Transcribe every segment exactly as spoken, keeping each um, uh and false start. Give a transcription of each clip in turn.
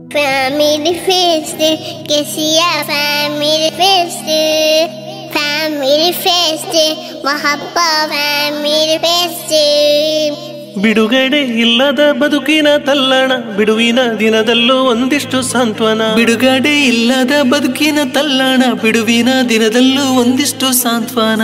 Family feast, Kesia family feast, family feast, Mahabba family feast. ಬಿಡುಗಡೆ ಇಲ್ಲದ ಬದುಕಿನ ತಲ್ಲಣ, ಬಿಡುವಿನ ದಿನದಲ್ಲೂ ಒಂದಿಷ್ಟು ಸಾಂತ್ವನ. ಬಿಡುಗಡೆ ಇಲ್ಲದ ಬದುಕಿನ ತಲ್ಲಣ, ಬಿಡುವಿನ ದಿನದಲ್ಲೂ ಒಂದಿಷ್ಟು ಸಾಂತ್ವನ.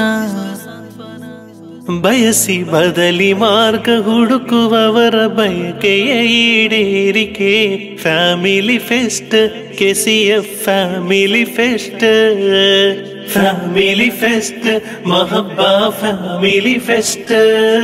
ಬಯಸಿ ಬದಲಿ ಮಾರ್ಗ ಹುಡುಕುವವರ ಬಯಕೆಯ ಈಡೇರಿಕೆ. Family fest, KCF family fest. Family fest, ಮಹಬ್ಬಾ ಫ್ಯಾಮಿಲಿ ಫೆಸ್ಟ್.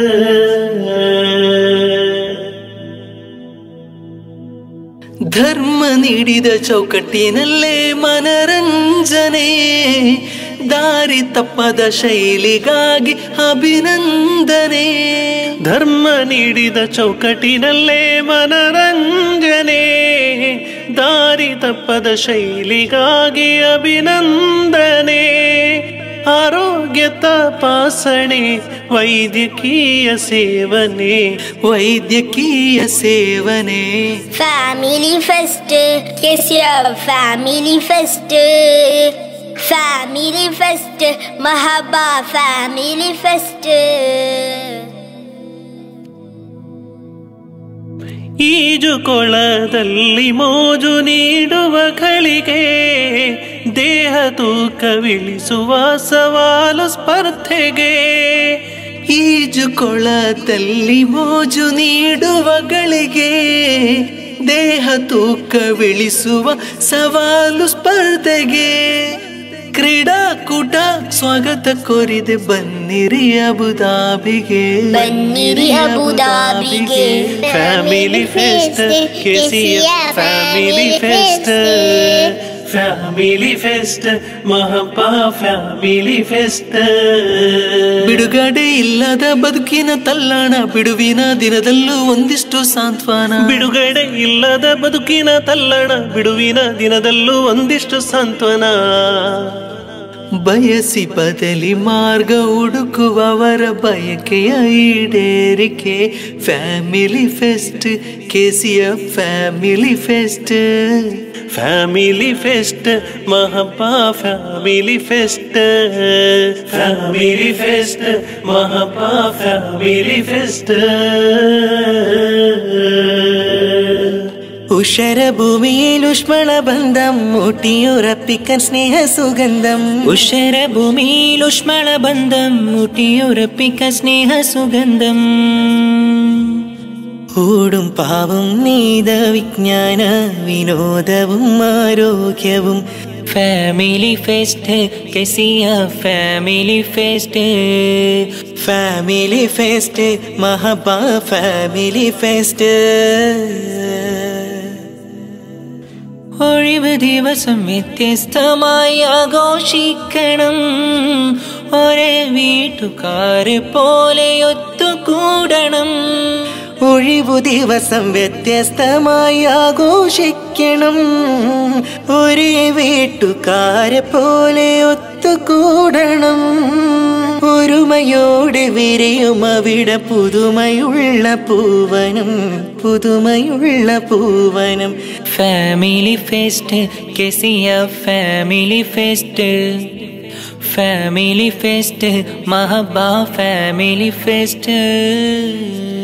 ಧರ್ಮ ನೀಡಿದ ಚೌಕಟ್ಟಿನಲ್ಲೇ ಮನರಂಜನೆ, ದಾರಿ ತಪ್ಪದ ಶೈಲಿಗಾಗಿ ಅಭಿನಂದನೆ. ಧರ್ಮ ನೀಡಿದ ಚೌಕಟ್ಟಿನಲ್ಲೇ ಮನರಂಜನೆ, ದಾರಿ ತಪ್ಪದ ಶೈಲಿಗಾಗಿ ಅಭಿನಂದನೆ. ಆರೋಗ್ಯ ತಪಾಸಣೆ, ವೈದ್ಯಕೀಯ ಸೇವನೆ, ವೈದ್ಯಕೀಯ ಸೇವನೆ. Family fest, KCF family fest, family fest, ಮಹಬ್ಬಾ ಫ್ಯಾಮಿಲಿ ಫೆಸ್ಟ್. ಈಜುಕೊಳದಲ್ಲಿ ಮೋಜು ನೀಡುವ ಗಳಿಗೆ, ದೇಹ ತೂಕವಿಳಿಸುವ ಸವಾಲು ಸ್ಪರ್ಧೆಗೆ. ಈಜುಕೊಳದಲ್ಲಿ ಮೋಜು ನೀಡುವ ಗಳಿಗೆ, ದೇಹ ತೂಕವಿಳಿಸುವ ಸವಾಲು ಸ್ಪರ್ಧೆಗೆ. ಕ್ರೀಡಾಕೂಟ ಸ್ವಾಗತ ಕೋರಿದೆ, ಬನ್ನಿರಿ ಅಬುದಾಬಿಗೆ, ಬನ್ನಿರಿ ಅಬುದಾಬಿಗೆ. Family fest, KCF family fest. Family fest, ಮಹಬ್ಬಾ ಫ್ಯಾಮಿಲಿ ಫೆಸ್ಟ್. ಬಿಡುಗಡೆ ಇಲ್ಲದ ಬದುಕಿನ ತಲ್ಲಣ, ಬಿಡುವಿನ ದಿನದಲ್ಲೂ ಒಂದಿಷ್ಟು ಸಾಂತ್ವನ. ಬಿಡುಗಡೆ ಇಲ್ಲದ ಬದುಕಿನ ತಲ್ಲಣ, ಬಿಡುವಿನ ದಿನದಲ್ಲೂ ಒಂದಿಷ್ಟು ಸಾಂತ್ವನ. ಬಯಸಿ ಬದಲಿ ಮಾರ್ಗ ಹುಡುಕುವವರ ಬಯಕೆಯ ಈಡೇರಿಕೆ. Family fest, KCF family fest. Family fest, ಮಹಬ್ಬಾ ಫ್ಯಾಮಿಲಿ ಫೆಸ್ಟ್. ಫ್ಯಾಮಿಲಿ ಫೆಸ್ಟ್, ಮಹಬ್ಬಾ ಫ್ಯಾಮಿಲಿ ಫೆಸ್ಟ್. ಉಷರ ಭೂಮಿയിൽ ಉಷ್ಮಳ ಬಂಧಂ, ഊട്ടിയുറപ്പിക്കാൻ സ്നേഹ സുഗന്ധം. ഉഷര ഭൂമിയിൽ ഉഷ്മള ബന്ധം, ഊട്ടിയുറപ്പിക്കാൻ സ്നേഹ സുഗന്ധം. ഊടും പാവും നീത വിജ്ഞാന വിനോദവും ആരോഗ്യവും. Family fest, KCF family fest. Family fest, മഹബ്ബാ ഫാമിലി ഫെസ്റ്റ്. ഒഴിവ് ദിവസം വ്യത്യസ്തമായി ആഘോഷിക്കണം, ഒരേ വീട്ടുകാരെ പോലെ ഒത്തുകൂടണം. ഒഴിവു ദിവസം വ്യത്യസ്തമായി ആഘോഷിക്കണം, ഒരേ വീട്ടുകാരെ പോലെ ഒത്തുകൂടണം. ഒരുമയോടെ വിരിയും അവിടെ പുതുമയുള്ള പൂവനം, പുതുമയുള്ള പൂവനം. Family fest, KCF family fest. Family fest, മഹബ്ബാ ഫാമിലി ഫെസ്റ്റ്.